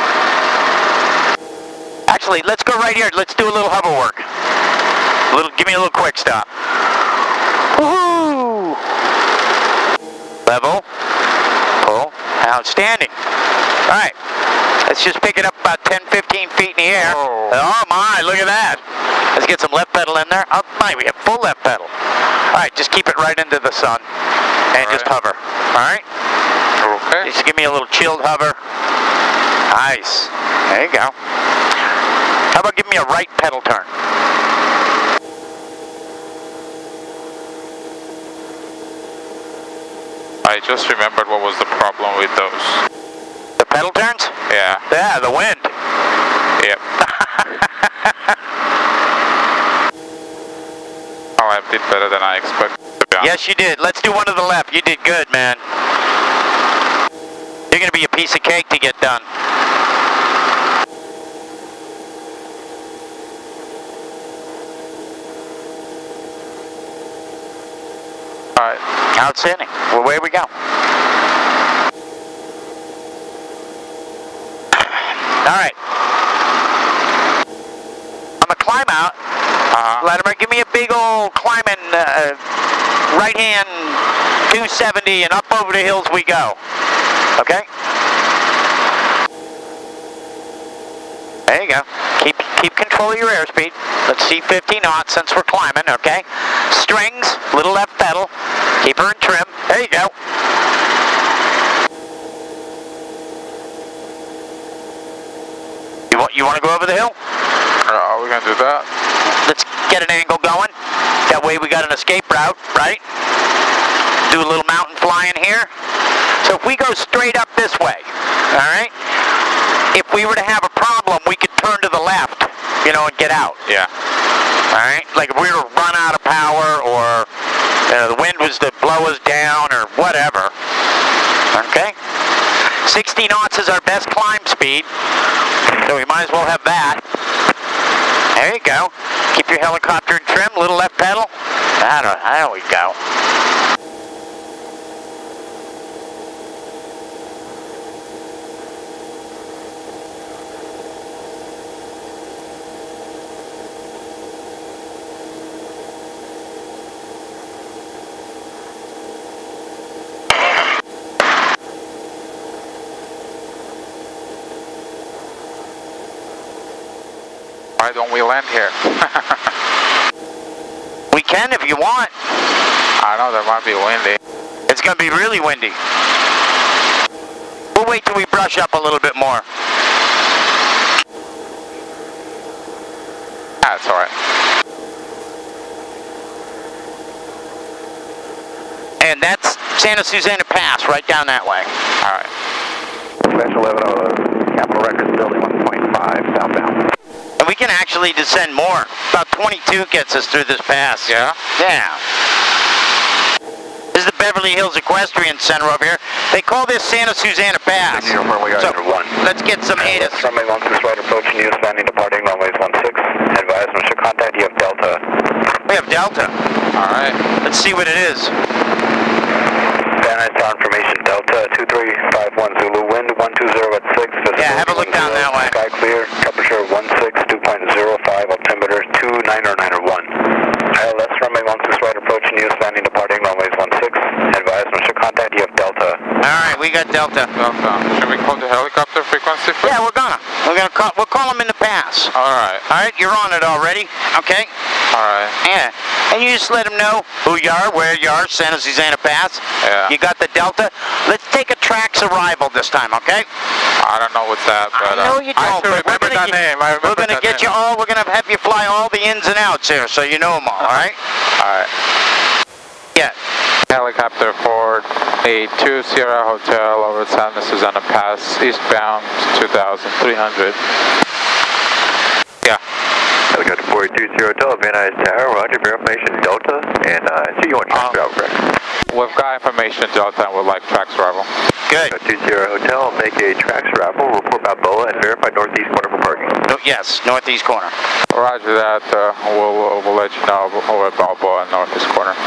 Speaker 2: Actually, let's go right here. Let's do a little hover work. A little, give me a little quick stop. Woohoo! Level. Pull. Outstanding. All right. Let's just pick it up about ten, fifteen feet in the air.
Speaker 1: Whoa.
Speaker 2: Oh my, look at that. Let's get some left pedal in there. Oh my, we have full left pedal. All right, just keep it right into the sun and
Speaker 1: All
Speaker 2: just
Speaker 1: right.
Speaker 2: hover. All right?
Speaker 1: Okay.
Speaker 2: Just give me a little chilled hover. Nice. There you go. How about giving me a right pedal turn?
Speaker 1: I just remembered what was the problem with those.
Speaker 2: The pedal turns?
Speaker 1: Yeah.
Speaker 2: Yeah, the wind.
Speaker 1: Yep. Oh, I did better than I expected, to be honest.
Speaker 2: Yes, you did. Let's do one to the left. You did good, man. You're going to be a piece of cake to get done.
Speaker 1: All right.
Speaker 2: Outstanding. Well, away we go. All right. On the climb out,
Speaker 1: Uh-huh.
Speaker 2: Latimer, give me a big old climbing uh, right hand two seventy and up over the hills we go. Okay? There you go. Keep keep control of your airspeed. Let's see fifty knots since we're climbing, okay? Strings, little left pedal. Keep her in trim. There you go. You want you want to go over the hill?
Speaker 1: Uh, we're gonna do that.
Speaker 2: Let's get an angle going. That way we got an escape route, right? Do a little mountain flying here. So if we go straight up this way, all right? If we were to have a problem, we could turn to the left, you know, and get out.
Speaker 1: Yeah.
Speaker 2: All right? Like if we were to run out of power or you know, the wind was to blow us down or whatever. Okay? sixty knots is our best climb speed, so we might as well have that. There you go. Keep your helicopter in trim, little left pedal. That, there we go.
Speaker 1: Why don't we land here?
Speaker 2: We can if you want.
Speaker 1: I know there might be windy.
Speaker 2: It's going to be really windy. We'll wait till we brush up a little bit more.
Speaker 1: That's alright.
Speaker 2: And that's Santa Susana Pass, right down that way.
Speaker 1: Alright.
Speaker 6: Special eleven oh, Capitol Records Building one point five southbound.
Speaker 2: And we can actually descend more. About twenty-two gets us through this pass.
Speaker 1: Yeah?
Speaker 2: Yeah. This is the Beverly Hills Equestrian Center over here. They call this Santa Susana Pass.
Speaker 3: So,
Speaker 2: one. Let's get some A T I S.
Speaker 3: Runway one six right approaching you, landing departing runways one six. Advise when should contact you have Delta.
Speaker 2: We have Delta.
Speaker 1: Alright.
Speaker 2: Let's see what it is.
Speaker 3: Van Nuys Tower information, Delta two three five one Zulu, wind one two zero at six.
Speaker 2: Yeah, have a look down that way.
Speaker 3: Sky clear, temperature one six, dew point zero five, altimeter two nine or nine or one. I L S runway one six right approaching you, landing departing runways one six. Advise when should contact you have Delta.
Speaker 2: Alright, we got Delta.
Speaker 1: Delta. Should we call the helicopter frequency first?
Speaker 2: Yeah, we're gonna. We're gonna call, we'll call them in the pass.
Speaker 1: Alright.
Speaker 2: Alright, you're on it already. Okay?
Speaker 1: Alright.
Speaker 2: Yeah. And you just let them know who you are, where you are, Santa Susana Pass.
Speaker 1: Yeah.
Speaker 2: You got the Delta. Let's take a Trax arrival this time, okay?
Speaker 1: I don't know what's that, but
Speaker 2: I know
Speaker 1: uh,
Speaker 2: you don't,
Speaker 1: I still
Speaker 2: but we're
Speaker 1: remember
Speaker 2: gonna
Speaker 1: that
Speaker 2: get,
Speaker 1: name. I remember
Speaker 2: We're gonna
Speaker 1: that
Speaker 2: get
Speaker 1: name.
Speaker 2: you all, we're gonna have you fly all the ins and outs here, so you know them all, alright?
Speaker 1: Alright.
Speaker 2: Yeah.
Speaker 1: Helicopter Ford eight two Sierra Hotel over Santa Susana Pass, eastbound two thousand three hundred. Yeah.
Speaker 4: Helicopter four eight two Sierra Hotel, Van Nuys Tower, Roger, verification Delta, and uh, see you on track
Speaker 1: Um,
Speaker 4: route, correct?
Speaker 1: We've got information Delta and would like tracks arrival.
Speaker 2: Good.
Speaker 4: two Sierra Hotel, make a tracks arrival, report Balboa, and verify northeast corner for parking.
Speaker 2: No, yes, northeast corner.
Speaker 1: Roger that. Uh, we'll, we'll let you know over at Balboa and northeast corner.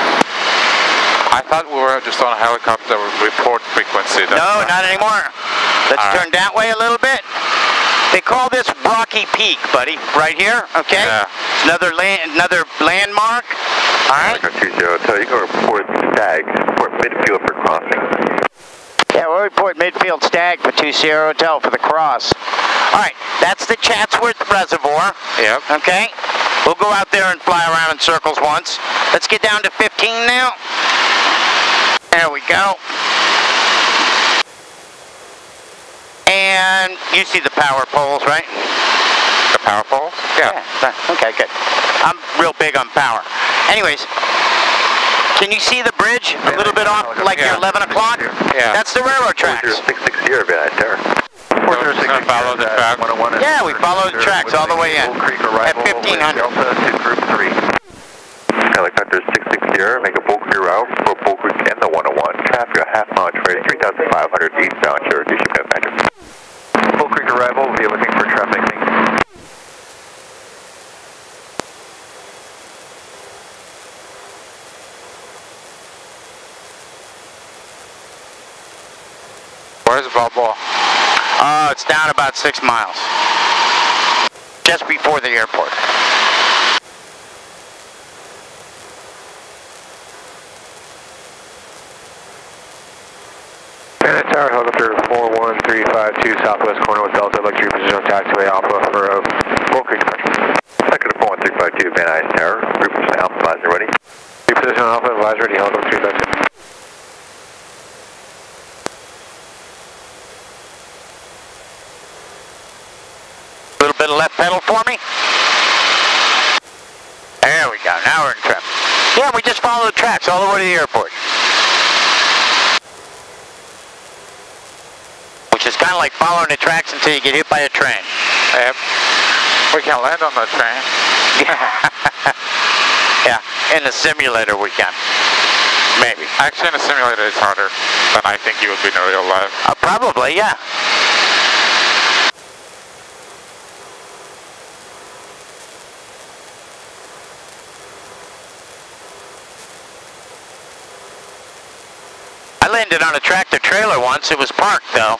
Speaker 1: I thought we were just on a helicopter report frequency. That's
Speaker 2: No, not anymore. Let's
Speaker 1: All right.
Speaker 2: turn that way a little bit. They call this Rocky Peak, buddy, right here, okay?
Speaker 1: Yeah.
Speaker 2: It's another land, another landmark. All right.
Speaker 4: Helicopter two Sierra Hotel, you can report Stag, report midfield for crossing.
Speaker 2: Yeah, we'll report midfield Stag for two Sierra Hotel for the cross. All right, that's the Chatsworth Reservoir.
Speaker 1: Yep.
Speaker 2: Okay. We'll go out there and fly around in circles once. Let's get down to fifteen now. There we go. And you see the power poles, right?
Speaker 1: The power poles? Yeah.
Speaker 2: Yeah. Okay, good. I'm real big on power. Anyways, can you see the bridge a little bit off, like
Speaker 1: Yeah.
Speaker 2: your eleven o'clock?
Speaker 1: Yeah.
Speaker 2: That's the railroad
Speaker 4: four
Speaker 2: tracks.
Speaker 4: zero six six Sierra, Van Nuys Tower.
Speaker 1: So we're just gonna follow the track.
Speaker 2: Yeah, we follow the tracks all the way in.
Speaker 4: Bull Creek arrival
Speaker 2: At fifteen hundred.
Speaker 4: Delta to group three. Helicopter six six Sierra, make a Bull Creek route for Bull Creek and the one oh one. Traffic a half mile trade, three thousand five hundred eastbound Cherokee Ship Dispatcher. Bull Creek arrival, we'll be looking for traffic.
Speaker 1: Where's Balboa?
Speaker 2: Oh, it's down about six miles. Just before the airport.
Speaker 6: Van Nuys Tower, helicopter four one three five two, southwest corner with Delta, luxury position on taxiway Alpha for uh, Bull Creek departure.
Speaker 4: Helicopter four one three five two, Van Nuys Tower, group position Alpha, advisor ready.
Speaker 6: Group position on Alpha, advise ready, helicopter two five two.
Speaker 2: A little bit of left pedal for me. There we go. Now we're in trim. Yeah, we just follow the tracks all the way to the airport. Which is kind of like following the tracks until you get hit by a train.
Speaker 1: Yep. We can land on the train.
Speaker 2: Yeah, in the simulator we can. Maybe.
Speaker 1: Actually, in a simulator, it's harder than I think you would be in real life.
Speaker 2: Uh, probably, yeah. I landed on a tractor trailer once. It was parked, though.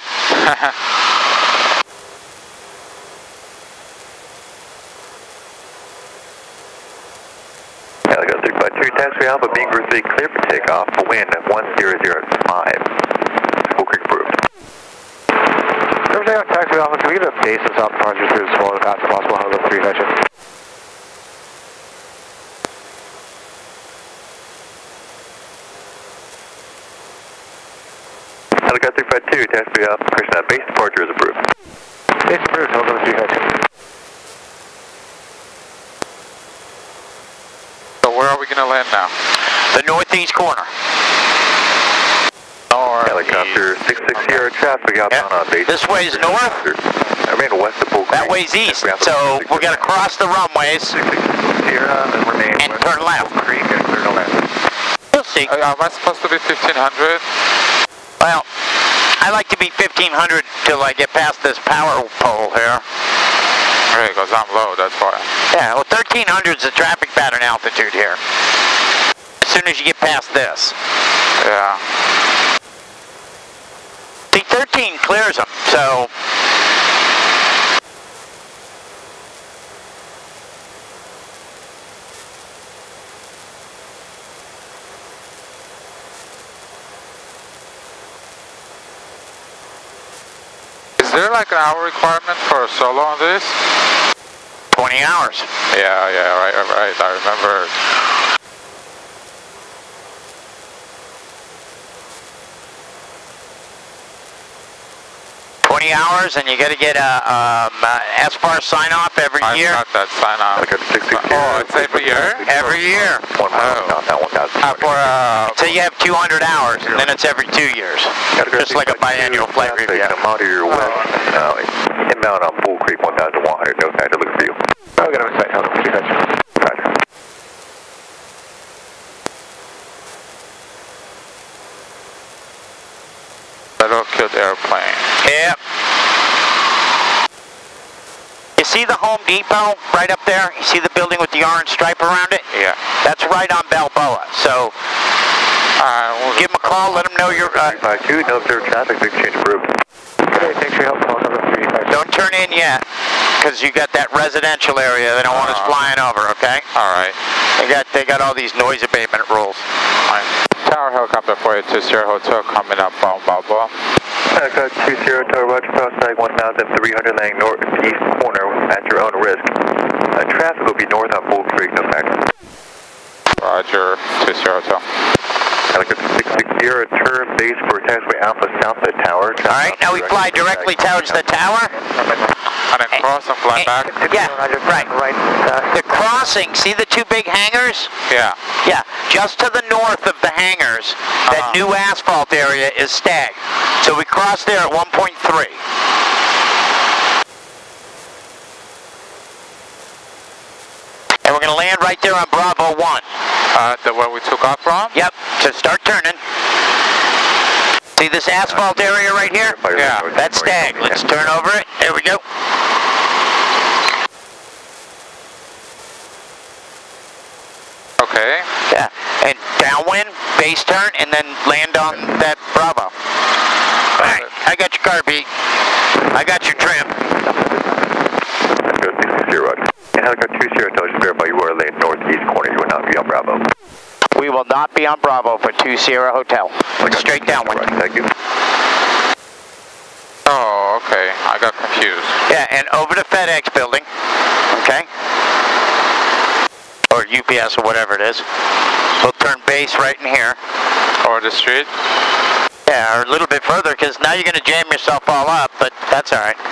Speaker 4: Helicopter three five two, taxiway Alpha, being group three, clear for takeoff, wind one zero zero five. Bull Creek approved.
Speaker 6: Everything on taxiway Alpha, can we get a base and south departure through as small as fast as possible, helicopter three five two.
Speaker 4: Helicopter three five two, taxi off, person base departure is approved.
Speaker 3: Base approved, hold on three five two.
Speaker 1: So where are we going to land now?
Speaker 2: The northeast corner.
Speaker 1: Northeast.
Speaker 4: Helicopter six six zero, traffic out
Speaker 2: Yeah.
Speaker 4: on uh, base.
Speaker 2: This way's north.
Speaker 4: I ran west of Bull Creek.
Speaker 2: That way's east. So we're going to cross the runways
Speaker 4: Sierra and remain
Speaker 2: and
Speaker 4: west
Speaker 2: turn
Speaker 4: of
Speaker 2: left.
Speaker 4: Bull Creek and clear to land.
Speaker 2: You'll see.
Speaker 1: Uh, am I supposed to be fifteen hundred?
Speaker 2: Well, I like to be fifteen hundred till I get past this power pole here.
Speaker 1: Right, because I'm low, that's why.
Speaker 2: Yeah, well, thirteen hundred is the traffic pattern altitude here. As soon as you get past this.
Speaker 1: Yeah.
Speaker 2: See, thirteen clears them, so...
Speaker 1: Is there like an hour requirement for a solo on this?
Speaker 2: twenty hours.
Speaker 1: Yeah, yeah, right, right, right. I remember.
Speaker 2: twenty hours, and you got to get a um, uh, S F A R sign off every
Speaker 1: I
Speaker 2: year.
Speaker 1: got that sign out.
Speaker 4: Helicopter six six zero.
Speaker 1: Oh, it's every year?
Speaker 2: Every year.
Speaker 4: One mile,
Speaker 1: Oh.
Speaker 4: no, not one thousand.
Speaker 1: Uh, for, uh,
Speaker 2: So you have two hundred hours, and then it's every two years. Just like a biannual flight review.
Speaker 4: I'm out of your west. Uh, inbound on Bull Creek one thousand one hundred. No time to look for you.
Speaker 3: I'll get on site, hold on three five two.
Speaker 4: Roger.
Speaker 1: battlefield airplane.
Speaker 2: Yep. You see the Home Depot right up there? You see the building with the orange stripe around it?
Speaker 1: Yeah.
Speaker 2: That's right on Balboa. So
Speaker 1: Uh, we'll
Speaker 2: give them a call, let them know you're... Uh,
Speaker 4: three five two, no observed traffic, big change approved.
Speaker 3: Okay, thanks for your help, hold on three five two.
Speaker 2: don't turn in yet, because you got that residential area they don't want us
Speaker 1: Uh,
Speaker 2: flying over, okay?
Speaker 1: Alright.
Speaker 2: They got, they got all these noise abatement rules.
Speaker 1: Tower helicopter four eight two zero hotel coming up on Balboa.
Speaker 4: Helicopter two zero, Tower Roger, prospect one thousand three hundred, landing northeast corner at your own risk. Uh, traffic will be north on Bull Creek, no factor.
Speaker 1: Roger, two zero hotel.
Speaker 4: Helicopter six six zero, turn base for taxiway Alpha south of the tower.
Speaker 2: All right, now we fly directly towards the tower.
Speaker 1: And then cross and fly back?
Speaker 2: Yeah, right. The crossing, see the two big hangars?
Speaker 1: Yeah.
Speaker 2: Yeah, just to the north of the hangars, that
Speaker 1: Uh-huh.
Speaker 2: new asphalt area is Stag. So we cross there at one point three. And we're going to land right there on Bravo one.
Speaker 1: Uh, the where we took off from?
Speaker 2: Yep, so start turning. See this asphalt area right here?
Speaker 1: Yeah.
Speaker 2: That's Stag. Let's turn over it. There we go.
Speaker 1: Okay.
Speaker 2: Yeah, and downwind, base turn, and then land on that Bravo. All right, I got your car beat. I got your trim.
Speaker 4: Helicopter six six zero, and Helicopter two zero, just verify you are lane northeast corner, you will not be on Bravo.
Speaker 2: We will not be on Bravo for two Sierra Hotel. Straight downwind.
Speaker 4: Right, thank you.
Speaker 1: Oh, okay. I got confused.
Speaker 2: Yeah, and over to FedEx building, okay? Or U P S or whatever it is. We'll turn base right in here.
Speaker 1: Or the street?
Speaker 2: Yeah, or a little bit further, because now you're going to jam yourself all up, but that's all right.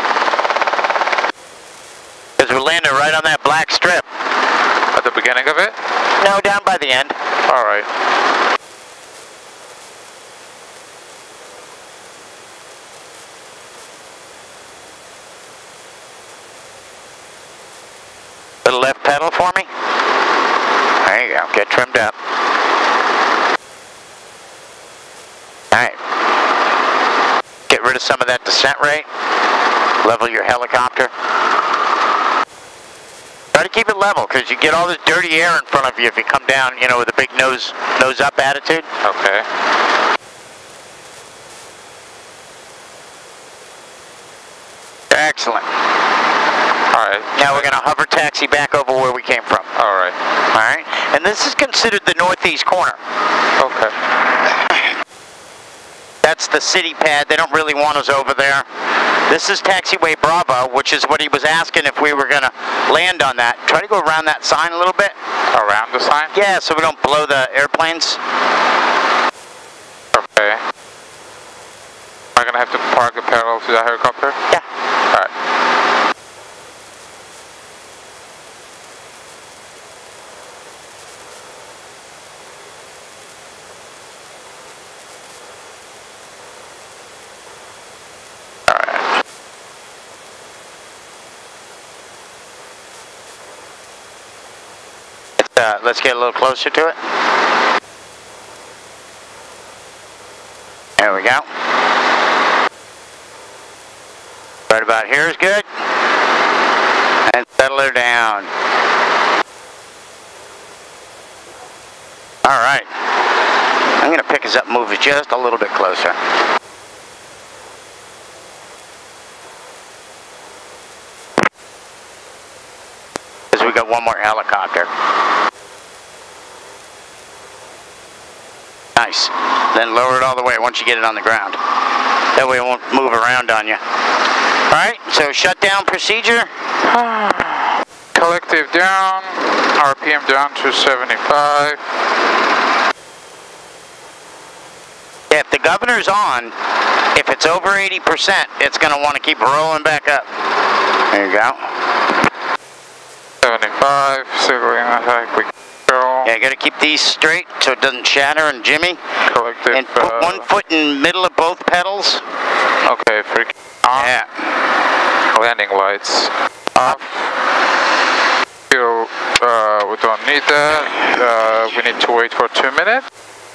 Speaker 2: Because we're landing right on that black strip.
Speaker 1: At the beginning of it?
Speaker 2: No, down by the end.
Speaker 1: Alright.
Speaker 2: Little left pedal for me. There you go. Get trimmed up. Alright. Get rid of some of that descent rate. Level your helicopter. Try to keep it level, because you get all this dirty air in front of you if you come down, you know, with a big nose, nose up attitude.
Speaker 1: Okay.
Speaker 2: Excellent.
Speaker 1: Alright.
Speaker 2: Now we're going to hover taxi back over where we came from.
Speaker 1: Alright.
Speaker 2: Alright? And this is considered the northeast corner.
Speaker 1: Okay.
Speaker 2: That's the city pad. They don't really want us over there. This is taxiway Bravo, which is what he was asking if we were going to land on that. Try to go around that sign a little bit.
Speaker 1: Around the sign?
Speaker 2: Yeah, so we don't blow the airplanes.
Speaker 1: Okay. gonna have to park the parallel to the helicopter?
Speaker 2: Yeah.
Speaker 1: Alright.
Speaker 2: Uh, let's get a little closer to it. There we go. Right about here is good. And settle her down. All right. I'm going to pick us up and move it just a little bit closer. Because we got one more helicopter. Nice. Then lower it all the way once you get it on the ground. That way it won't move around on you. Alright, so shutdown procedure.
Speaker 1: Collective down, R P M down to seventy-five.
Speaker 2: If the governor's on, if it's over eighty percent, it's going to want to keep rolling back up. There you go.
Speaker 1: seventy-five, signaling attack, we go.
Speaker 2: Yeah, you got to keep these straight so it doesn't shatter and jimmy.
Speaker 1: Collective.
Speaker 2: And put
Speaker 1: uh,
Speaker 2: one foot in the middle of both pedals.
Speaker 1: Okay, freak on.
Speaker 2: Yeah.
Speaker 1: Landing lights off. Feel, uh, we don't need that. Uh, we need to wait for two minutes.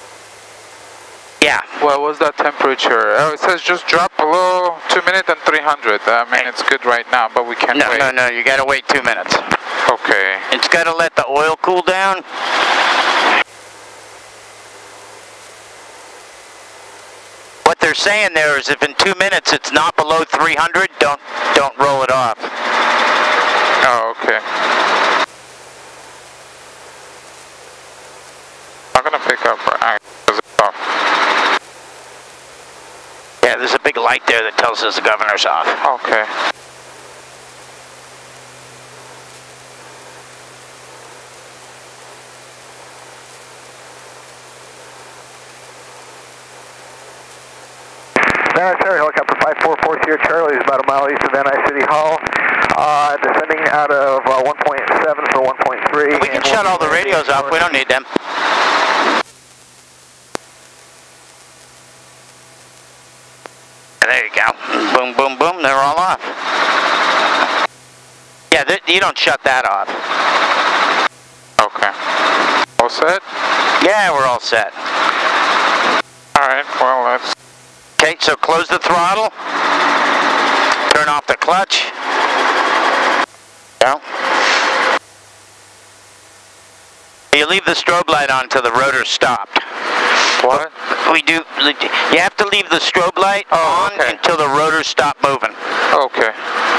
Speaker 2: Yeah.
Speaker 1: What was that temperature? Oh, it says just drop below two minutes and three hundred. I mean, it's good right now, but we can't
Speaker 2: No,
Speaker 1: wait.
Speaker 2: no, no, you got to wait two minutes.
Speaker 1: Okay.
Speaker 2: It's got to let the oil cool down. What they're saying there is if in two minutes it's not below three hundred, don't don't roll it off.
Speaker 1: Oh, okay. I'm gonna pick up right because it's off.
Speaker 2: Yeah, there's a big light there that tells us the governor's off.
Speaker 1: Okay.
Speaker 5: Van Nuys Charlie, helicopter five four four Sierra Charlie is about a mile east of Van Nuys City Hall. Uh, descending out of uh, one point seven for one point three.
Speaker 2: We can shut all the radios off, we don't need them. There you go. Boom, boom, boom, they're all off. Yeah, th you don't shut that off.
Speaker 1: Okay. All set?
Speaker 2: Yeah, we're all set.
Speaker 1: Alright, well, let's...
Speaker 2: Okay, so close the throttle. Turn off the clutch. Go. You leave the strobe light on until the rotor's stopped.
Speaker 1: What?
Speaker 2: We do, you have to leave the strobe light
Speaker 1: Oh,
Speaker 2: on
Speaker 1: okay.
Speaker 2: until the rotors stop moving.
Speaker 1: Okay.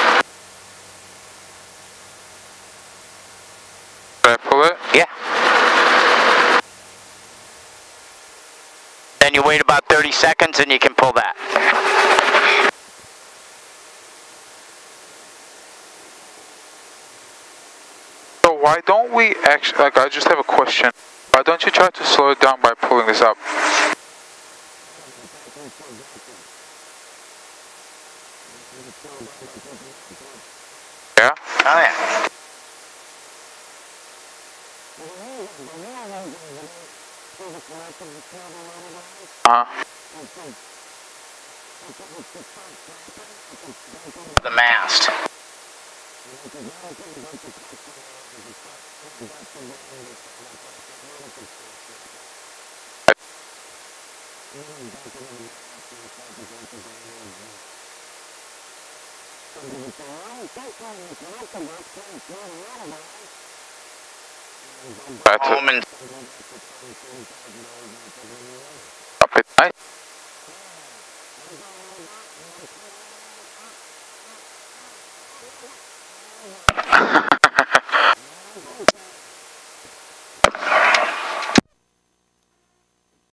Speaker 1: Did I pull it?
Speaker 2: Yeah. Then you wait about thirty seconds and you can pull that.
Speaker 1: So why don't we actually, like, I just have a question. Why don't you try to slow it down by pulling this up? Yeah?
Speaker 2: Oh yeah.
Speaker 1: Uh-huh.
Speaker 2: The mast.
Speaker 1: That's it.
Speaker 2: Home and
Speaker 1: Up it nice.